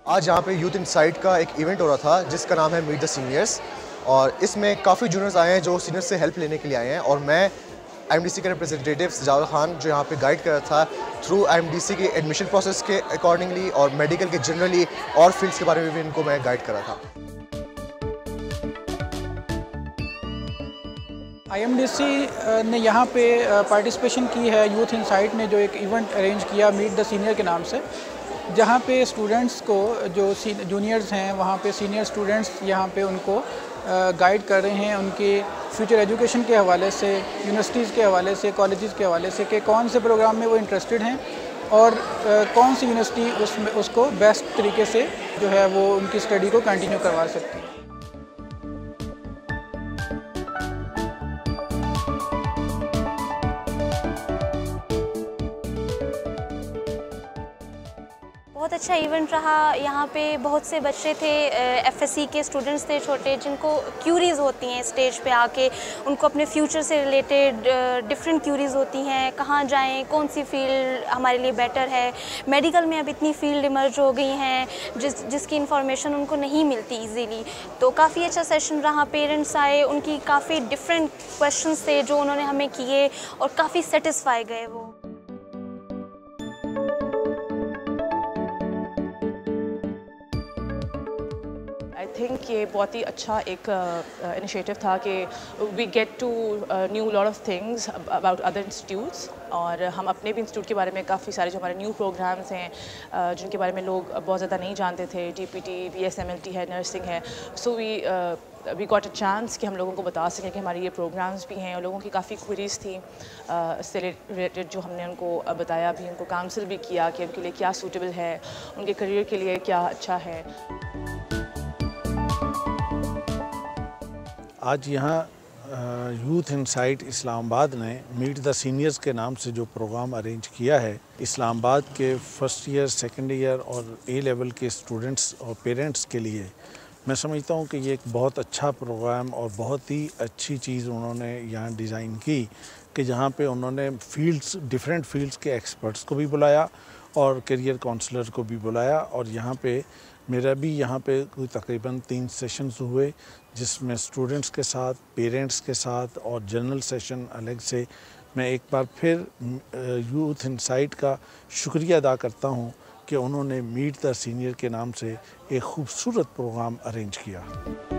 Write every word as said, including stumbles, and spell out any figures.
आज यहाँ पे यूथ इनसाइट का एक इवेंट हो रहा था जिसका नाम है मीट द सीनियर्स, और इसमें काफ़ी जूनियर्स आए हैं जो सीनियर्स से हेल्प लेने के लिए आए हैं। और मैं आई एम डी सी के रिप्रेजेंटेटिव जावेद खान जो यहाँ पे गाइड कर रहा था through I M D C के एडमिशन प्रोसेस के अकॉर्डिंगली, और मेडिकल के जनरली और फील्ड्स के बारे में भी इनको मैं गाइड कर रहा था। आई एम डी सी ने यहाँ पे पार्टिसिपेशन की है यूथ इनसाइट ने, जो एक इवेंट अरेंज किया मीट द सीनियर के नाम से, जहाँ पे स्टूडेंट्स को जो जूनियर्स हैं वहाँ पे सीनियर स्टूडेंट्स यहाँ पे उनको गाइड कर रहे हैं उनके फ्यूचर एजुकेशन के हवाले से, यूनिवर्सिटीज़ के हवाले से, कॉलेजेस के हवाले से कि कौन से प्रोग्राम में वो इंटरेस्टेड हैं और कौन सी यूनिवर्सिटी उसमें उसको बेस्ट तरीके से जो है वो उनकी स्टडी को कंटिन्यू करवा सकती है। बहुत अच्छा इवेंट रहा। यहाँ पे बहुत से बच्चे थे, एफ एस सी के स्टूडेंट्स थे छोटे, जिनको क्यूरीज़ होती हैं स्टेज पे आके, उनको अपने फ्यूचर से रिलेटेड डिफरेंट क्यूरीज़ होती हैं, कहाँ जाएं, कौन सी फील्ड हमारे लिए बेटर है। मेडिकल में अब इतनी फील्ड इमर्ज हो गई हैं जिस जिसकी इन्फॉर्मेशन उनको नहीं मिलती इजीली। तो काफ़ी अच्छा सेशन रहा। पेरेंट्स आए, उनकी काफ़ी डिफरेंट क्वेश्चंस थे जो उन्होंने हमें किए और काफ़ी सेटिस्फाई गए वो। आई थिंक ये बहुत ही अच्छा एक इनिशिएटिव uh, था कि we get to new lot of things about other institutes, और हम अपने भी इंस्टीट्यूट के बारे में काफ़ी सारे जो हमारे न्यू प्रोग्राम्स हैं uh, जिनके बारे में लोग बहुत ज़्यादा नहीं जानते थे, T P T, B S M L T है, नर्सिंग है। So we we got a chance कि हम लोगों को बता सकें कि हमारे ये प्रोग्राम्स भी हैं, और लोगों की काफ़ी क्वेरीज थी इससे रिलेटेड जो हमने उनको बताया भी, उनको काउंसिल भी किया कि उनके लिए क्या सूटेबल है, उनके करियर के लिए क्या अच्छा है। आज यहाँ यूथ इनसाइट इस्लामाबाद ने मीट द सीनियर्स के नाम से जो प्रोग्राम अरेंज किया है, इस्लामाबाद के फर्स्ट ईयर, सेकेंड ईयर और ए लेवल के स्टूडेंट्स और पेरेंट्स के लिए मैं समझता हूँ कि ये एक बहुत अच्छा प्रोग्राम और बहुत ही अच्छी चीज़ उन्होंने यहाँ डिज़ाइन की कि जहाँ पे उन्होंने फील्ड्स, डिफरेंट फील्ड्स के एक्सपर्ट्स को भी बुलाया और करियर काउंसलर को भी बुलाया। और यहाँ पे मेरा भी यहाँ पे कोई तकरीबन तीन सेशंस हुए, जिसमें स्टूडेंट्स के साथ, पेरेंट्स के साथ और जनरल सेशन अलग से। मैं एक बार फिर यूथ इनसाइट का शुक्रिया अदा करता हूँ कि उन्होंने मीट द सीनियर के नाम से एक खूबसूरत प्रोग्राम अरेंज किया।